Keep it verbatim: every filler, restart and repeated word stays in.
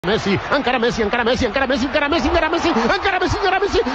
Messi, encara Messi, encara Messi, encara Messi, encara Messi, encara Messi, encara Messi, encara Messi,